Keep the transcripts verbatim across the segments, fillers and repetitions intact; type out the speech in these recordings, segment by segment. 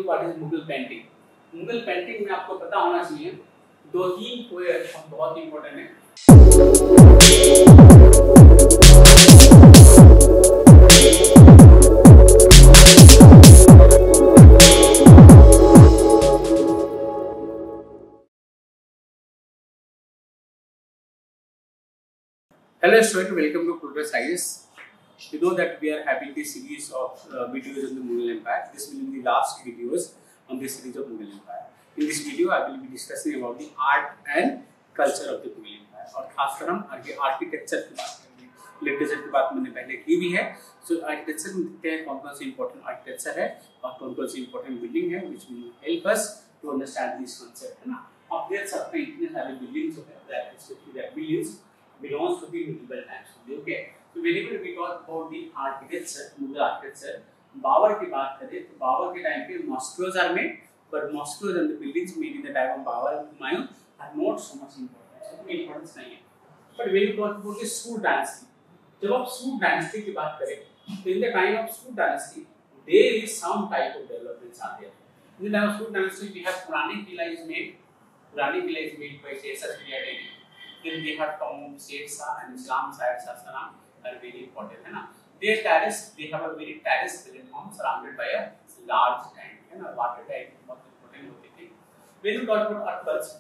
What is Mughal painting. Mughal painting में आपको पता होना चाहिए दो तीन पॉइंट बहुत इंपॉर्टेंट है। Hello student, welcome to Progress I A S. You know that we are having this series of uh, videos on the Mughal Empire. This will be the last videos on this series of Mughal Empire. In this video, I will be discussing about the art and culture of the Mughal Empire. और खासकर हम आगे architecture की बात करेंगे। Literature की बात मैंने पहले की भी है। So आर्किटेक्चर में देखते हैं कौन कौन से इंपॉर्टेंट आर्किटेक्चर है और कौन कौन सी इंपॉर्टेंट बिल्डिंग है, which will help us to understand this concept, है ना। आप देख सकते हैं इतने सारे बिल्डिंग्स होते हैं, that especially that buildings belongs to the medieval times. Okay, so whenever we talk about the architecture, Mughal architecture, Babar की बात करें तो बाबर के टाइम पे mosques are made, but mosques and the buildings made in the time of Babur and Humayun are not so much important. So कोई importance नहीं है. But when you talk about the Sood dynasty, जब आप Sood dynasty की बात करें, तो in the time of Sood dynasty, there is some type of developments are there. In the time of Sood dynasty, we have Purani Qila is made. Purani Qila is made by Sher Shah Delhi. Then they have Tom Sher Shah and Islam Shah Sasanam are very important, है ना। Their terrace, they have a very terrace platform surrounded by a large tank, है ना। Water tank बहुत important होती थी। When you talk about Akbar,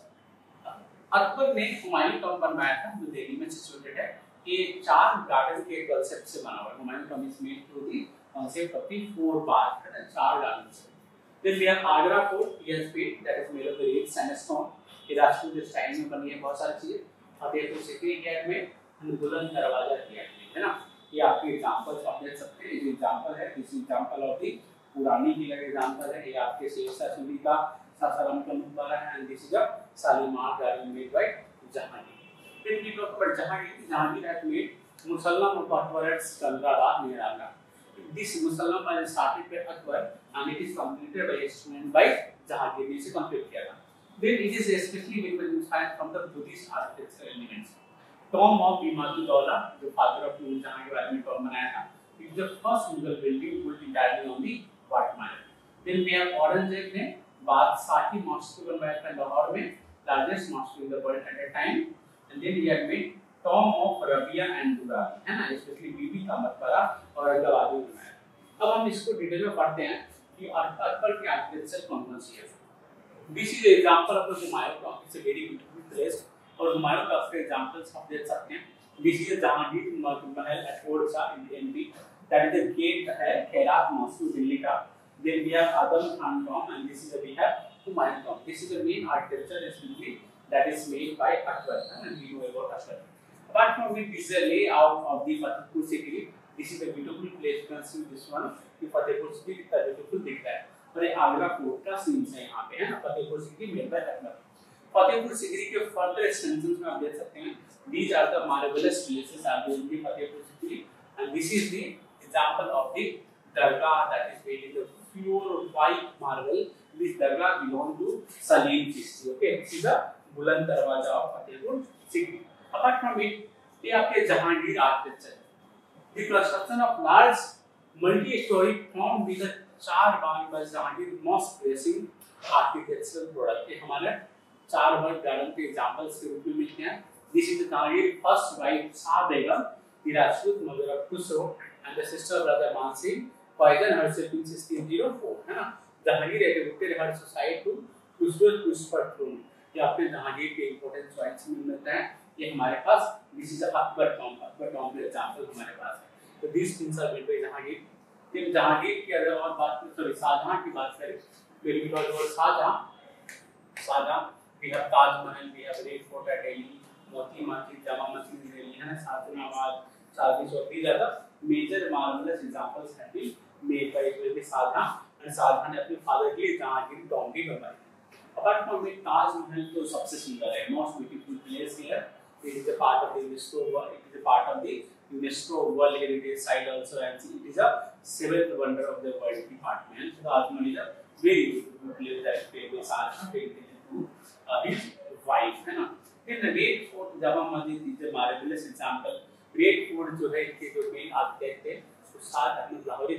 Akbar ने Humayun Tom बनवाया था जो दिल्ली में सिचुएटेड है। ये चार गार्डन के कांसेप्ट से बना हुआ है। Humayun tomb is made through the concept of the four part, है ना, चार गार्डन से। Then we have Agra Fort, he has built, that is made of the red sandstone। ये राजपूत स्टाइल में बनी है बहुत सारी चीजें। फतेहपुर सीकरी गेट में बुलंद दरवाजा गेट में, है ना। ये आपके एग्जांपल्स आप देख सकते हैं। ये एग्जांपल है, दिस एग्जांपल ऑफ द पुरानी किला का एग्जांपल है। ये आपके शेर शाह सूरी का सासाराम का मकबरा है and this is a Shalimar garden made by Jahangir. फिर की talk about Jahangir, Jahangir has made mausoleum of Akbar Sikandarabad मेहराबा। This mausoleum was started by Akbar and it is completed by student by Jahangir ने इसे कंप्लीट किया था। Then it is especially very inspired from the Buddhist architectural elements. Tomb of Imad-ud-Dawla, जो father of Nur Jahan के बारे में tomb बनाया था, it is the first Mughal building built entirely on the white marble. Then we have Aurangzeb ने बादशाही mosque बनवाया था लाहौर में, largest mosque in the world at that time. And then he had made tomb of Rabia and Durrani, है ना, especially बीबी का मकबरा औरंगाबाद में बनाया। अब हम इसको डिटेल में पढ़ते हैं कि अकबर की आर्किटेक्चर कौन कौन सी है। This is the example of the Humayun tomb. It's a very beautiful place. और हुमायूं का के एग्जांपल्स आप देख सकते हैं। This is Jahangir Mahal at Orcha in the M P. That is the gate है खैरात मॉस्क दिल्ली का। Then we have Adam Khan tomb and this is the we have Humayun tomb. This is the main architecture especially that is made by Akbar and we know about Akbar. Apart from it, this is a layout of the Fatehpur Sikri. This is a beautiful place. You can see this one. ये फतेहपुर सिकरी कितना beautiful दिख रहा है। और ये Agra fort का scenes है यहाँ पे, है ना। Fatehpur Sikri made by Akbar. फतेहपुर सिकरी के फर्दर एक्सटेंशंस में आप देख सकते हैं। These are the marvelous places are there in the Fatehpur Sikri and this is the example of the dargah that is made in the pure white marble. This dargah belong to Salim Chishti. Okay, this is the बुलंद दरवाजा of Fatehpur Sikri. Apart from it, ये आपके Jahangir architecture है। The construction of large multi-story tomb with a char bagh पर Jahangir mosque dressing architectural product. ये हमारे चार बाग garden के एग्जांपल्स के रूप में मिलते हैं। This is the Jahangir first wife Shah Begum, the Rajput mother of Khusro and the sister brother Man Singh poison herself in sixteen oh four, है ना। Jahangir educated her suicide to Khusro पुष्पर थ्रोन। ये आपके जहांगीर के इंपॉर्टेंट पॉइंट्स में मिलते हैं। ये हमारे पास this is Akbar tomb, Akbar tomb के एग्जांपल हमारे पास है। तो this things are made by Jahangir. फिर जहांगीर की अगर और बात करें, सॉरी शाहजहां की बात करें, फिर भी talk about Shahjahan. Shahjahan we have Taj Mahal, we have red fort at Delhi, Moti Masjid, Jama Masjid Delhi, है ना, Shahjahanabad, Chandni Chowk. These are the major marvellous examples have been made by Shahjahan and Shahjahan ने अपने फादर के लिए जहांगीर टॉम्ब भी बनवाई। अपार्ट फ्रॉम इट, ताजमहल तो सबसे सुंदर है, most beautiful place here. It is a part of the UNESCO, it is a part of the UNESCO World Heritage Site also, and it is a seventh wonder of the world department. So Taj Mahal is a very beautiful place that is paid by Shah to uh, his wife, है ना। Then the Red Fort, Jama Masjid is a marvelous example। Red Fort जो है इसके जो main architect थे, तो साद अहमद लाहौरी था।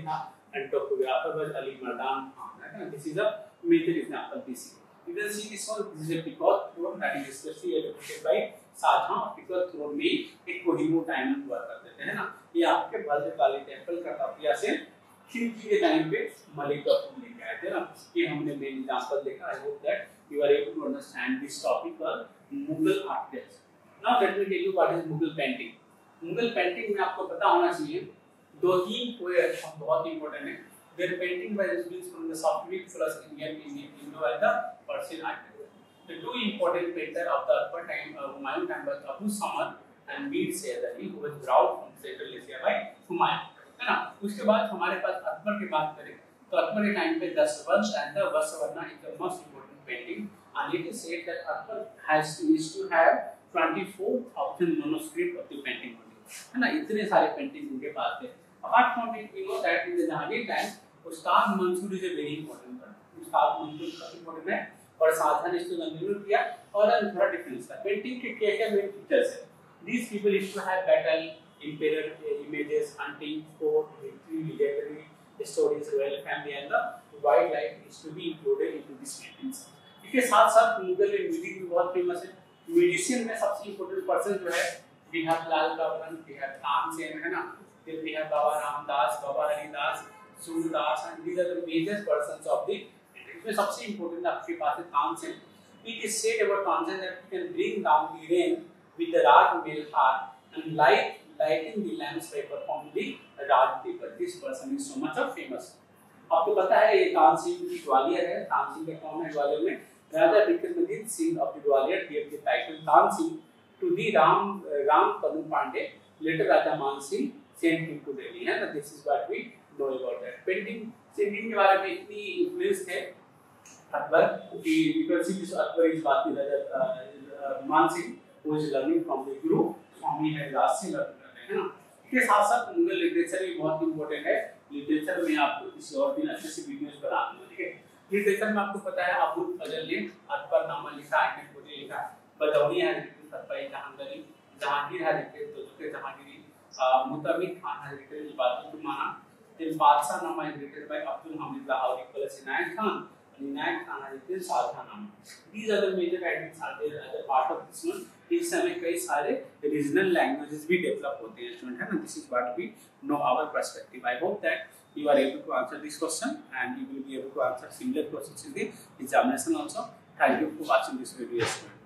and topographer was Ali Mardan Khan. This is a major example. This you can see this one. This is a Pequot throne that is especially educated by Shahjahan. Pequot throne में एक Kohinoor diamond हुआ करते थे, है ना? ये आपके भद्र काली टेम्पल कटापिया से खिलखी के टाइम पे मलिक कपूर लेके आए थे ना. ये हमने मेन एग्जांपल देखा. I hope that you are able to understand this topic of Mughal architecture. Now let me tell you what is Mughal painting. Mughal painting में आपको पता होना चाहिए दो तीन पोएट बहुत इंपॉर्टेंट है. Their painting was influenced from the Socratic plus Indian, Indian, Indo and the Persian architecture. The two important painters of the Akbar time, uh, Humayun time was Abu Samar and Mir Sayyid, who was brought from Central Asia by Humayun. है ना? उसके बाद हमारे पास अकबर की बात करें तो अकबर के टाइम पे दशवंश and the Vasavana is the most important painting, and it is said that Akbar has used to have twenty-four thousand manuscript of the painting. है ना? इतने सारे पेंटिंग उनके पास थे. Apart from it, we know that in the Jahangir time, Ustad Mansur is a very important person. Ustad Mansur काफी important है और शाहजहां ने इसको कंटिन्यू किया. और थोड़ा डिफरेंस था पेंटिंग के क्या क्या मेन फीचर्स है. These people used to have battle, imperial images, hunting, court, victory, military stories, royal family and the wild life is to be included into this paintings. इसके साथ साथ मुगल म्यूजिक भी बहुत फेमस है. म्यूजिशियन में सबसे important person जो है वी हैव लाल काबरन, वी हैव तानसेन, है ना. फिर we have Baba Ramdas, Baba Haridas, Surdas, and these are the major persons of the. इसमें सबसे important आपके पास है Tansen. It is said about Tanzania that he can bring down the rain with the Rag Melhar and light lighting the lamps by performing the Rag Deepak. This person is so much of famous. आपको पता है ये तानसेन की ग्वालियर है. तानसेन का कौन है ग्वालियर में? राजा Vikramaditya Singh of the Gwalior gave the title Tansen to the Ram Ram Kanu Pandey. Later Raja Man Singh sent him to Delhi. है ना? This is what we know about that. Painting singing के बारे में इतनी influence है अकबर कि you can see this Akbar is बात Raja मान Singh who is learning from the Guru Swami Haridas से learn कर रहे हैं, है ना. इसके साथ साथ मुगल लिटरेचर भी बहुत इंपॉर्टेंट है. लिटरेचर में आपको किसी और दिन अच्छे से वीडियोस बना दूंगा. ठीक है. लिटरेचर में आपको पता है अबुल फजल ने अकबर नामा लिखा, आइकन को लिखा, बदौनी है लिखी, सतपाई जहांगीरी, जहांगीर है लिखी, तो जो जहांगीरी, मुतमिम खान है लिखी, इबादत माना. Then Badshah Nama is written by Abdul Hamid Lahori plus Inayat Khan, and Inayat Khan is written Shahjahan Nama. These are the major writings are there as a part of this one. इस समय कई सारे regional languages भी develop होते हैं student, है ना. This is what we know our perspective. I hope that you are able to answer this question and you will be able to answer similar questions in the examination also. Thank you for watching this video, student.